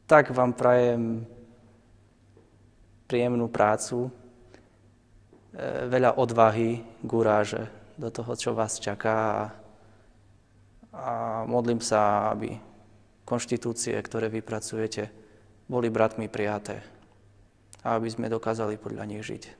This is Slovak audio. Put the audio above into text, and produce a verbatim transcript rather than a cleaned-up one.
tak vám prajem príjemnú prácu, veľa odvahy, guráže do toho, čo vás čaká a modlím sa, aby konštitúcie, ktoré vypracujete, boli bratmi prijaté a aby sme dokázali podľa nich žiť.